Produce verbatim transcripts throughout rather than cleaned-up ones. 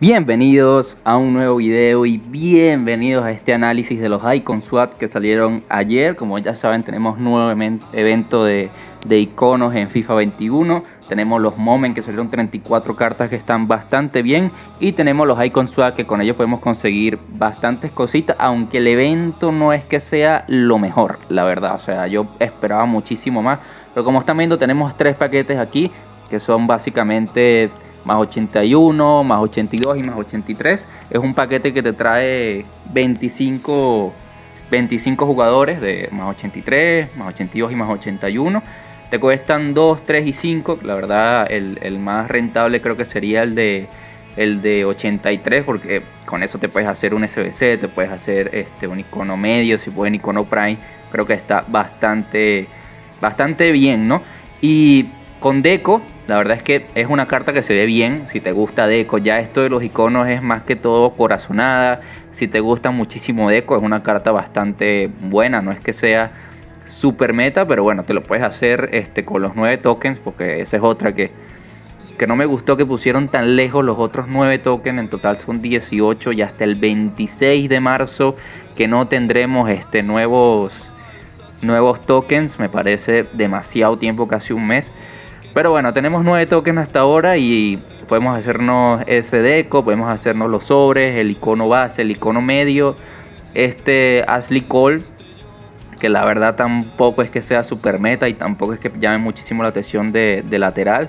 Bienvenidos a un nuevo video y bienvenidos a este análisis de los Icon Swap que salieron ayer. Como ya saben, tenemos nuevo evento de, de iconos en FIFA veintiuno. Tenemos los Moment que salieron treinta y cuatro cartas que están bastante bien. Y tenemos los Icon Swap que con ellos podemos conseguir bastantes cositas. Aunque el evento no es que sea lo mejor, la verdad. O sea, yo esperaba muchísimo más. Pero como están viendo, tenemos tres paquetes aquí que son básicamente más ochenta y uno, más ochenta y dos y más ochenta y tres. Es un paquete que te trae veinticinco, veinticinco jugadores de más ochenta y tres, más ochenta y dos y más ochenta y uno. Te cuestan dos, tres y cinco. La verdad, el, el más rentable creo que sería el de, el de ochenta y tres, porque con eso te puedes hacer un S B C, te puedes hacer este, un icono medio, si pueden icono prime. Creo que está bastante, bastante bien, ¿no? Y con Deco, la verdad es que es una carta que se ve bien. Si te gusta Deco, ya esto de los iconos es más que todo corazonada. Si te gusta muchísimo Deco, es una carta bastante buena. No es que sea super meta, pero bueno, te lo puedes hacer este, con los nueve tokens, porque esa es otra que, que no me gustó que pusieron tan lejos los otros nueve tokens. En total son dieciocho y hasta el veintiséis de marzo que no tendremos este, nuevos, nuevos tokens. Me parece demasiado tiempo, casi un mes. Pero bueno, tenemos nueve tokens hasta ahora y podemos hacernos ese Deco, podemos hacernos los sobres, el icono base, el icono medio, este Ashley Cole, que la verdad tampoco es que sea super meta y tampoco es que llame muchísimo la atención de, de lateral.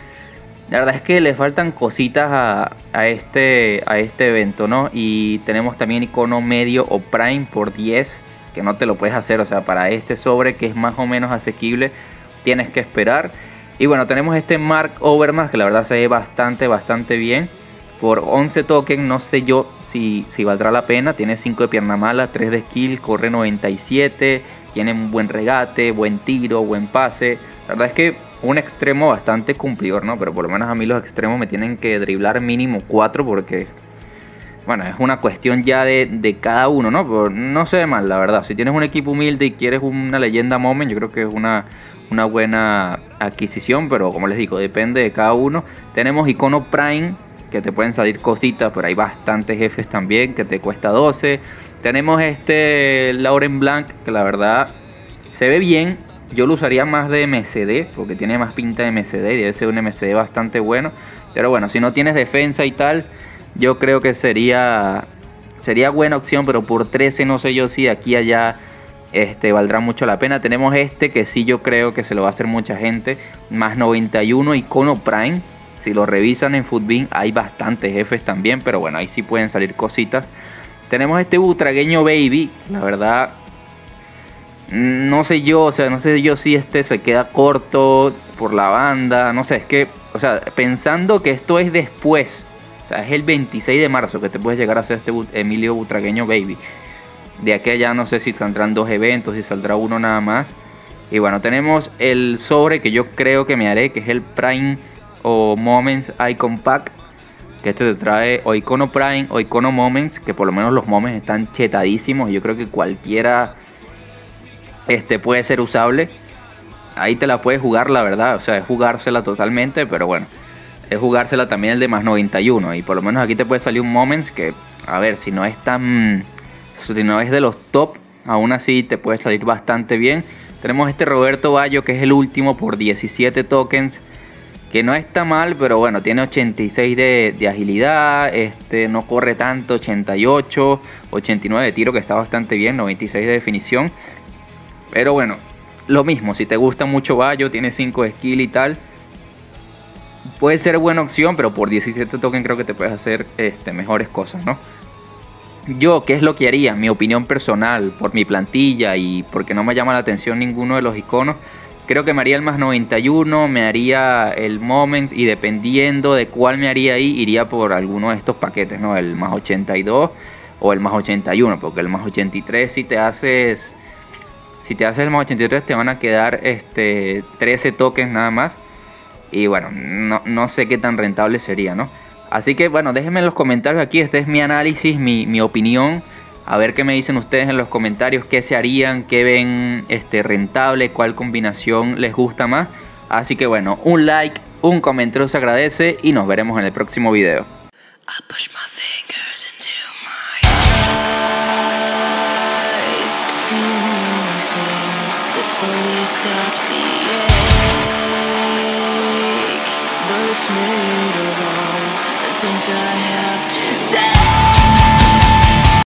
La verdad es que le faltan cositas a, a, este, a este evento, ¿no? Y tenemos también icono medio o prime por diez, que no te lo puedes hacer, o sea, para este sobre que es más o menos asequible, tienes que esperar. Y bueno, tenemos este Mark Overmars que la verdad se ve bastante, bastante bien. Por once tokens, no sé yo si, si valdrá la pena. Tiene cinco de pierna mala, tres de skill, corre noventa y siete. Tiene un buen regate, buen tiro, buen pase. La verdad es que un extremo bastante cumplidor, ¿no? Pero por lo menos a mí los extremos me tienen que driblar mínimo cuatro porque... bueno, es una cuestión ya de, de cada uno, ¿no? Pero no se ve mal, la verdad. Si tienes un equipo humilde y quieres una leyenda Moment, yo creo que es una, una buena adquisición. Pero como les digo, depende de cada uno. Tenemos icono prime, que te pueden salir cositas, pero hay bastantes jefes también, que te cuesta doce. Tenemos este Laurent Blanc, que la verdad se ve bien. Yo lo usaría más de M C D, porque tiene más pinta de M C D y debe ser un M C D bastante bueno. Pero bueno, si no tienes defensa y tal, yo creo que sería sería buena opción, pero por trece no sé yo si de aquí a allá este, valdrá mucho la pena. Tenemos este que sí yo creo que se lo va a hacer mucha gente, más noventa y uno icono prime. Si lo revisan en Futbin hay bastantes jefes también, pero bueno, ahí sí pueden salir cositas. Tenemos este butragueño baby, la verdad no sé yo, o sea, no sé yo si este se queda corto por la banda, no sé, es que, o sea, pensando que esto es después. O sea, es el veintiséis de marzo que te puedes llegar a hacer este Emilio Butragueño Baby. De aquí a allá no sé si saldrán dos eventos, si saldrá uno nada más. Y bueno, tenemos el sobre que yo creo que me haré, que es el Prime o Moments Icon Pack. Que este te trae o icono Prime o icono Moments, que por lo menos los Moments están chetadísimos. Y yo creo que cualquiera este, puede ser usable. Ahí te la puedes jugar, la verdad. O sea, es jugársela totalmente, pero bueno. Es jugársela también el de más noventa y uno. Y por lo menos aquí te puede salir un Moments que, a ver, si no es tan... si no es de los top, aún así te puede salir bastante bien. Tenemos este Roberto Baggio, que es el último por diecisiete tokens. Que no está mal, pero bueno, tiene ochenta y seis de, de agilidad. Este no corre tanto, ochenta y ocho. ochenta y nueve de tiro, que está bastante bien. noventa y seis de definición. Pero bueno, lo mismo, si te gusta mucho Baggio, tiene cinco de skill y tal, puede ser buena opción, pero por diecisiete tokens creo que te puedes hacer este, mejores cosas, ¿no? Yo, ¿qué es lo que haría? Mi opinión personal, por mi plantilla y porque no me llama la atención ninguno de los iconos, creo que me haría el más noventa y uno, me haría el Moments y dependiendo de cuál me haría ahí, iría por alguno de estos paquetes, ¿no? El más ochenta y dos o el más ochenta y uno, porque el más ochenta y tres si te haces... si te haces el más ochenta y tres te van a quedar este, trece tokens nada más. Y bueno, no, no sé qué tan rentable sería, ¿no? Así que bueno, déjenme en los comentarios aquí. Este es mi análisis, mi, mi opinión. A ver qué me dicen ustedes en los comentarios. Qué se harían, qué ven este, rentable, cuál combinación les gusta más. Así que bueno, un like, un comentario se agradece y nos veremos en el próximo video. I push my fingers into my eyes, seeing anything that slowly stops the ache, but it's made of all the things I have to say.